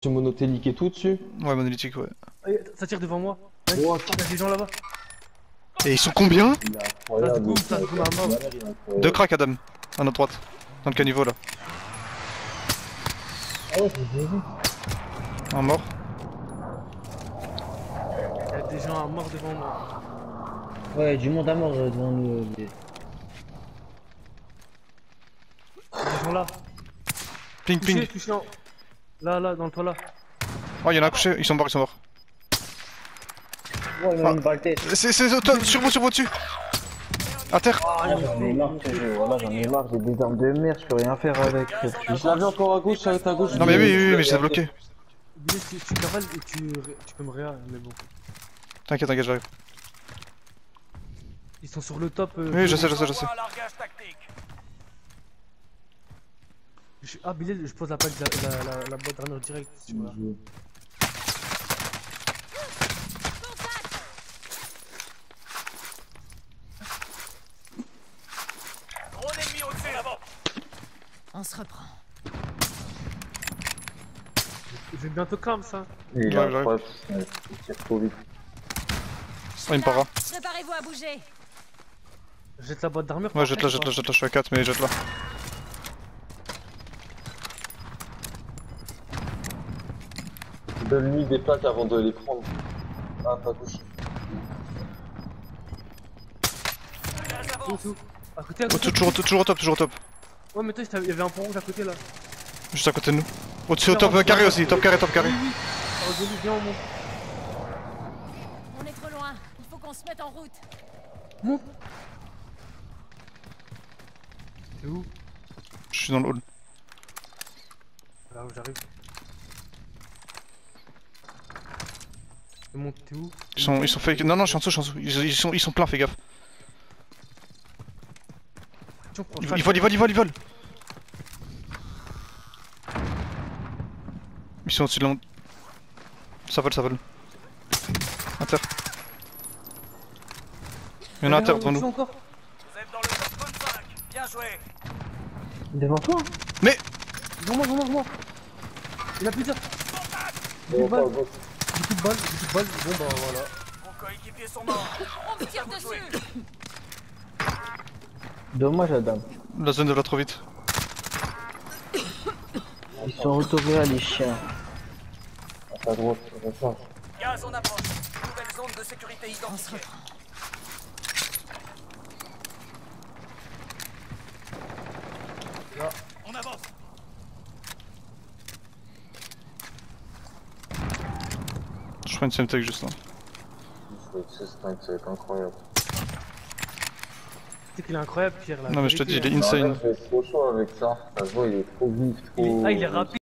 C'est monothélique et tout dessus. Ouais, monolithique, ouais. Ça tire devant moi. Wow. Il y a des gens là-bas. Et ils sont combien? Ça se goûte à mort. Deux cracks, Adam. À notre droite. Dans le caniveau là. Ah ouais, j'ai vu. Un mort. Il y a des gens à mort devant moi. Ouais, du monde à mort devant nous. Il y a des gens là. Ping, ping. Touché en... Là, dans le toit là. Oh, y'en a un couché. Ils sont morts, ils sont morts. Ouais, il m'a mis une balle tête. C'est sur vous dessus. À terre. Ah, j'en ai marre, ce jeu. Voilà, j'en ai marre. J'ai des armes de merde, je peux rien faire avec. Je l'avais encore à gauche, à ta gauche. Non, mais oui, mais je l'ai bloqué. Billy, tu cavales et tu peux me réa, mais bon. T'inquiète, j'arrive. Ils sont sur le top. Oui, je sais. Ah, Billy, je pose la boîte d'armure direct. Si tu veux. On se reprend. Je vais bientôt clam ça. Il Ouais, j'arrive. il tire trop vite. Oh, il me para. Préparez-vous à bouger. Jette la boîte d'armure. Ouais, jette-la, je suis à 4, mais jette-la. Donne-lui des plaques avant de les prendre. Ah, ta gauche. Tout. À côté, à Oh, côté. toujours au top. Ouais, mais toi, il y avait un pont rouge à côté là. Juste à côté de nous. Au-dessus, au top carré aussi, top carré. Oui. Oh, Billy, viens, on monte. On est trop loin. Il faut qu'on se mette en route. Monte. T'es où? Je suis dans le hall. Là où j'arrive. Monte, t'es où? Ils sont fake. Non, je suis en dessous. Ils sont pleins, fais gaffe. Tiens, prends Ils chaque- volent. Ils sont au-dessus de la... Ça vole. À terre. Il y en a à terre devant nous. Encore. Vous êtes dans le top 25. Bien joué. Devant toi? Mais Devant moi. Il a plusieurs. J'ai plus de balles. Bon bah voilà. Vos coéquipiers sont morts. On me tire dessus. Dommage, Adam. la zone va trop vite. Ils sont retournés à les chiens. À ta droite, c'est ça. Gaz en approche. Nouvelle zone de sécurité On se identifiée. reprend. Là. On avance. Je prends une CMTech juste là. C'est incroyable. C'est qu'il est incroyable, Pierre là. Non mais je te dis, il est Non, là, insane. je vais être trop chaud avec ça. Ça se voit, il est trop vif, trop. Ah, il est rapide.